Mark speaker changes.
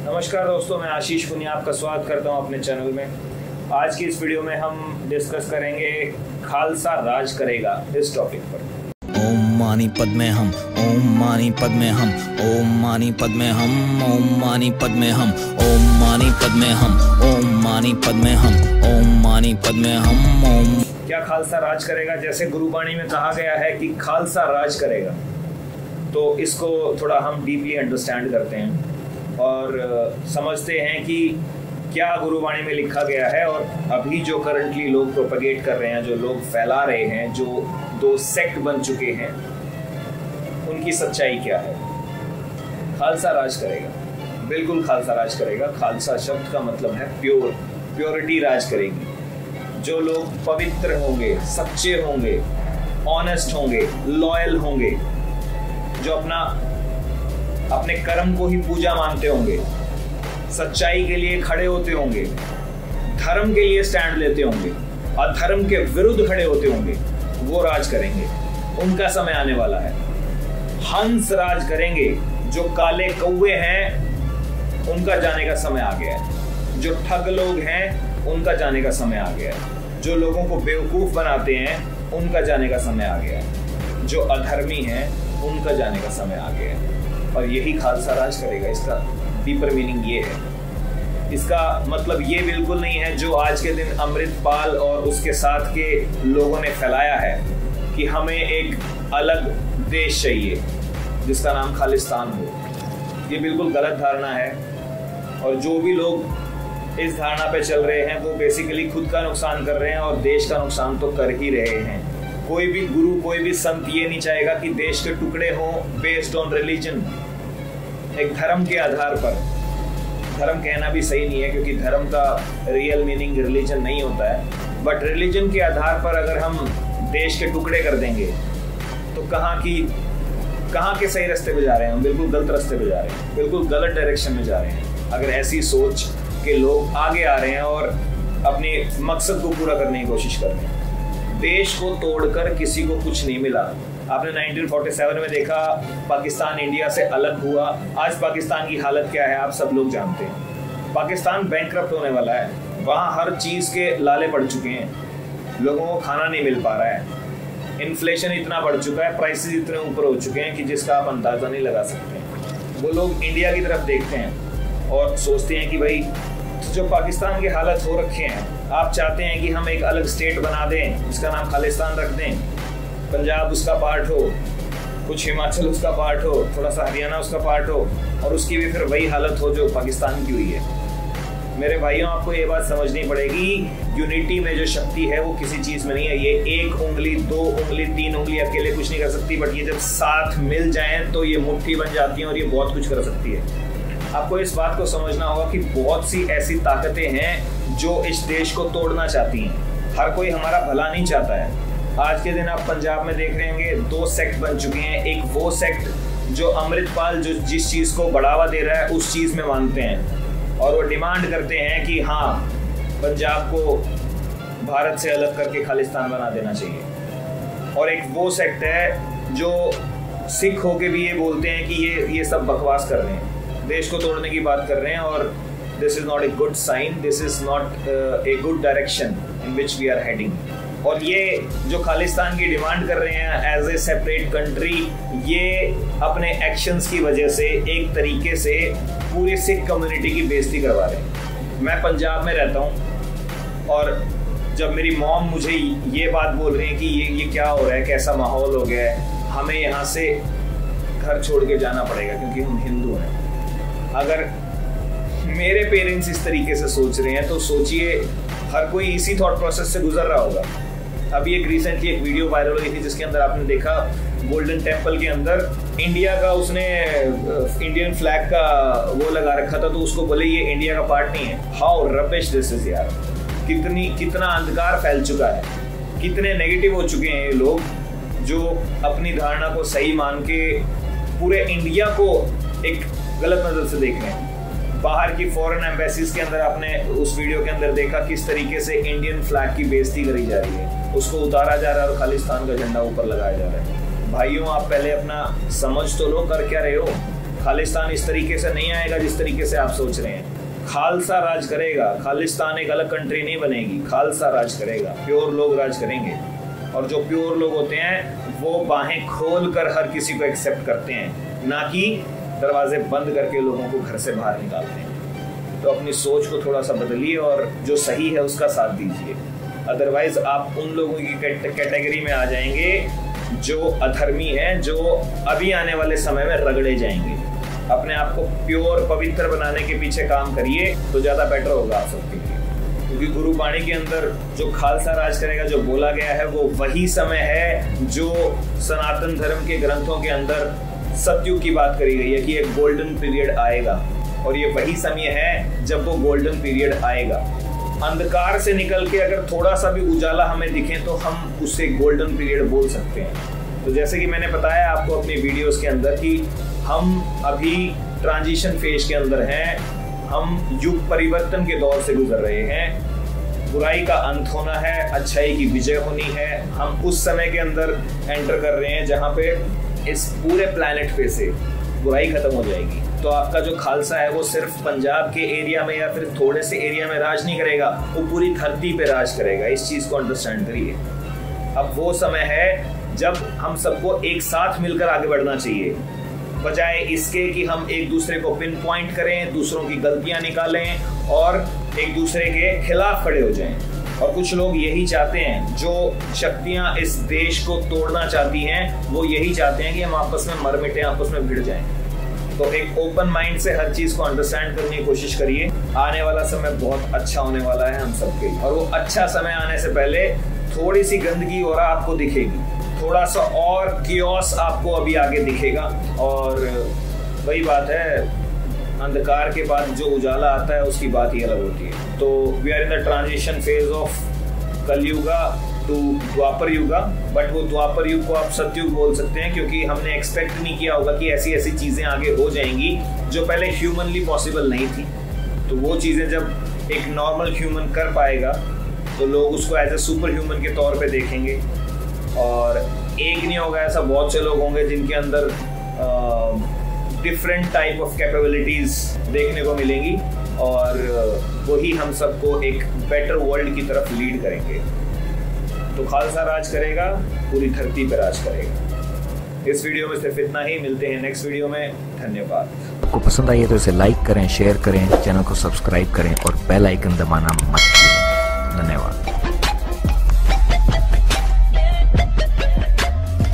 Speaker 1: नमस्कार दोस्तों, मैं आशीष पुनिया आपका स्वागत करता हूं अपने चैनल में। आज की इस वीडियो में हम डिस्कस करेंगे खालसा राज करेगा इस टॉपिक पर।
Speaker 2: ओम मानी पद में हम, ओम मानी पद में हम, ओम मानी पद में हम, ओम मानी पद में हम, ओम मानी पद में हम, ओम मानी पद में हम, ओम मानी पद में हम, ओम।
Speaker 1: क्या खालसा राज करेगा? जैसे गुरुबाणी में कहा गया है कि खालसा राज करेगा, तो इसको थोड़ा हम डीपली अंडरस्टैंड करते हैं और समझते हैं कि क्या गुरुवाणी में लिखा गया है और अभी जो करंटली लोग प्रोपगेट कर रहे हैं, जो लोग फैला रहे हैं, जो दो सेक्ट बन चुके हैं, उनकी सच्चाई क्या है। खालसा राज करेगा, बिल्कुल खालसा राज करेगा। खालसा शब्द का मतलब है प्योर, प्योरिटी राज करेगी। जो लोग पवित्र होंगे, सच्चे होंगे, ऑनेस्ट होंगे, लॉयल होंगे, जो अपने कर्म को ही पूजा मानते होंगे, सच्चाई के लिए खड़े होते होंगे, धर्म के लिए स्टैंड लेते होंगे और धर्म के विरुद्ध खड़े होते होंगे, वो राज करेंगे। उनका समय आने वाला है। हंस राज करेंगे। जो काले कौवे हैं उनका जाने का समय आ गया है। जो ठग लोग हैं उनका जाने का समय आ गया है। जो लोगों को बेवकूफ बनाते हैं उनका जाने का समय आ गया है। जो अधर्मी हैं उनका जाने का समय आ गया है और यही खालसा राज करेगा। इसका डीपर मीनिंग ये है। इसका मतलब ये बिल्कुल नहीं है जो आज के दिन अमृतपाल और उसके साथ के लोगों ने फैलाया है कि हमें एक अलग देश चाहिए जिसका नाम खालिस्तान हो। ये बिल्कुल गलत धारणा है और जो भी लोग इस धारणा पे चल रहे हैं वो बेसिकली खुद का नुकसान कर रहे हैं और देश का नुकसान तो कर ही रहे हैं। कोई भी गुरु, कोई भी संत ये नहीं चाहेगा कि देश के टुकड़े हों बेस्ड ऑन रिलीजन, एक धर्म के आधार पर। धर्म कहना भी सही नहीं है क्योंकि धर्म का रियल मीनिंग रिलीजन नहीं होता है, बट रिलीजन के आधार पर अगर हम देश के टुकड़े कर देंगे तो कहाँ के सही रास्ते पे जा रहे हैं हम? बिल्कुल गलत रास्ते पे जा रहे हैं, बिल्कुल गलत डायरेक्शन में जा रहे हैं। अगर ऐसी सोच के लोग आगे आ रहे हैं और अपने मकसद को पूरा करने की कोशिश कर रहे हैं। देश को तोड़कर किसी को कुछ नहीं मिला। आपने 1947 में देखा पाकिस्तान इंडिया से अलग हुआ। आज पाकिस्तान की हालत क्या है आप सब लोग जानते हैं। पाकिस्तान बैंकक्रप्ट होने वाला है। वहाँ हर चीज़ के लाले पड़ चुके हैं। लोगों को खाना नहीं मिल पा रहा है। इन्फ्लेशन इतना बढ़ चुका है, प्राइसेस इतने ऊपर हो चुके हैं कि जिसका आप अंदाज़ा नहीं लगा सकते। वो लोग इंडिया की तरफ देखते हैं और सोचते हैं कि भाई जो पाकिस्तान के हालत हो रखे हैं, आप चाहते हैं कि हम एक अलग स्टेट बना दें जिसका नाम खालिस्तान रख दें। पंजाब उसका पार्ट हो, कुछ हिमाचल उसका पार्ट हो, थोड़ा सा हरियाणा उसका पार्ट हो और उसकी भी फिर वही हालत हो जो पाकिस्तान की हुई है। मेरे भाइयों, आपको ये बात समझनी पड़ेगी, यूनिटी में जो शक्ति है वो किसी चीज़ में नहीं है। ये एक उंगली, दो उंगली, तीन उंगली अकेले कुछ नहीं कर सकती, बट ये जब साथ मिल जाएं तो ये मुट्ठी बन जाती है और ये बहुत कुछ कर सकती है। आपको इस बात को समझना होगा कि बहुत सी ऐसी ताकतें हैं जो इस देश को तोड़ना चाहती हैं। हर कोई हमारा भला नहीं चाहता है। आज के दिन आप पंजाब में देख रहे होंगे दो सेक्ट बन चुके हैं। एक वो सेक्ट जो अमृतपाल जो जिस चीज़ को बढ़ावा दे रहा है उस चीज़ में मानते हैं और वो डिमांड करते हैं कि हाँ, पंजाब को भारत से अलग करके खालिस्तान बना देना चाहिए। और एक वो सेक्ट है जो सिख होके भी ये बोलते हैं कि ये सब बकवास कर रहे हैं, देश को तोड़ने की बात कर रहे हैं और this is not a good sign, this is not a good direction in which we are heading. और ये जो खालिस्तान की डिमांड कर रहे हैं एज ए सेपरेट कंट्री, ये अपने एक्शंस की वजह से एक तरीके से पूरी सिख कम्युनिटी की बेइज्जती करवा रहे हैं। मैं पंजाब में रहता हूँ और जब मेरी मॉम मुझे ये बात बोल रही है कि ये क्या हो रहा है, कैसा माहौल हो गया है, हमें यहाँ से घर छोड़ के जाना पड़ेगा क्योंकि हम हिंदू हैं। अगर मेरे पेरेंट्स इस तरीके से सोच रहे हैं तो सोचिए हर कोई इसी थॉट प्रोसेस से गुजर रहा होगा। अभी एक रिसेंटली एक वीडियो वायरल हुई थी जिसके अंदर आपने देखा गोल्डन टेम्पल के अंदर इंडिया का उसने इंडियन फ्लैग का वो लगा रखा था, तो उसको बोले ये इंडिया का पार्ट नहीं है। हाउ रबिश दिस इज यार। कितना अंधकार फैल चुका है, कितने नेगेटिव हो चुके हैं ये लोग जो अपनी धारणा को सही मान के पूरे इंडिया को एक गलत नजर से देख रहे हैं। बाहर की फॉरेन एम्बेसीज के अंदर आपने उस वीडियो के अंदर देखा किस तरीके से इंडियन फ्लैग की बेइज्जती करी जा रही है, उसको उतारा जा रहा है और खालिस्तान का झंडा ऊपर लगाया जा रहा है। भाइयों, आप पहले अपना समझ तो लो, कर क्या रहे हो। खालिस्तान इस तरीके से नहीं आएगा जिस तरीके से आप सोच रहे हैं। खालसा राज करेगा, खालिस्तान एक अलग कंट्री नहीं बनेगी, खालसा राज करेगा, प्योर लोग राज करेंगे। और जो प्योर लोग होते हैं वो बाहें खोल कर हर किसी को एक्सेप्ट करते हैं, ना कि दरवाजे बंद करके लोगों को घर से बाहर निकालते हैं। तो अपनी सोच को थोड़ा सा बदलिए और जो सही है उसका साथ दीजिए, अदरवाइज आप उन लोगों की कैटेगरी में आ जाएंगे जो अधर्मी हैं, जो अभी आने वाले समय में रगड़े जाएंगे। अपने आप को प्योर पवित्र बनाने के पीछे काम करिए तो ज़्यादा बेटर होगा आप सबके लिए, क्योंकि गुरुबाणी के अंदर जो खालसा राज करेगा जो बोला गया है वो वही समय है जो सनातन धर्म के ग्रंथों के अंदर सतयुग की बात करी गई है कि एक गोल्डन पीरियड आएगा, और ये वही समय है जब वो गोल्डन पीरियड आएगा। अंधकार से निकल के अगर थोड़ा सा भी उजाला हमें दिखे तो हम उसे गोल्डन पीरियड बोल सकते हैं। तो जैसे कि मैंने बताया आपको अपनी वीडियोस के अंदर कि हम अभी ट्रांजिशन फेज के अंदर हैं, हम युग परिवर्तन के दौर से गुजर रहे हैं। बुराई का अंत होना है, अच्छाई की विजय होनी है। हम उस समय के अंदर एंटर कर रहे हैं जहाँ पे इस पूरे प्लैनेट पे से बुराई खत्म हो जाएगी। तो आपका जो खालसा है वो सिर्फ पंजाब के एरिया में या फिर थोड़े से एरिया में राज नहीं करेगा, वो पूरी धरती पे राज करेगा। इस चीज को अंडरस्टैंड करिए। अब वो समय है जब हम सबको एक साथ मिलकर आगे बढ़ना चाहिए, बजाय इसके कि हम एक दूसरे को पिन पॉइंट करें, दूसरों की गलतियां निकालें और एक दूसरे के खिलाफ खड़े हो जाएं। और कुछ लोग यही चाहते हैं, जो शक्तियां इस देश को तोड़ना चाहती हैं वो यही चाहते हैं कि हम आपस में मर मिटें, आपस में भिड़ जाएं। तो एक ओपन माइंड से हर चीज को अंडरस्टैंड करने की कोशिश करिए। आने वाला समय बहुत अच्छा होने वाला है हम सबके लिए, और वो अच्छा समय आने से पहले थोड़ी सी गंदगी और आपको दिखेगी, थोड़ा सा और कियोस आपको अभी आगे दिखेगा। और वही बात है, अंधकार के बाद जो उजाला आता है उसकी बात ही अलग होती है। तो we are in the transition phase of Kaliyuga to Dwapar Yuga, but वो द्वापर युग को आप सतयुग बोल सकते हैं, क्योंकि हमने एक्सपेक्ट नहीं किया होगा कि ऐसी ऐसी चीजें आगे हो जाएंगी जो पहले ह्यूमनली पॉसिबल नहीं थी। तो वो चीजें जब एक नॉर्मल ह्यूमन कर पाएगा तो लोग उसको एज ए सुपर ह्यूमन के तौर पे देखेंगे। और एक नहीं होगा, ऐसा बहुत से लोग होंगे जिनके अंदर डिफरेंट टाइप ऑफ कैपेबिलिटीज देखने को मिलेंगी, और वही हम सबको एक बेटर वर्ल्ड की तरफ लीड करेंगे। तो खालसा राज करेगा, पूरी धरती पर राज करेगा। इस वीडियो में सिर्फ इतना ही, मिलते हैं नेक्स्ट वीडियो में। धन्यवाद।
Speaker 3: आपको पसंद आई है तो इसे लाइक करें, शेयर करें, चैनल को सब्सक्राइब करें और बेल आइकन दबाना मत भूलें। धन्यवाद।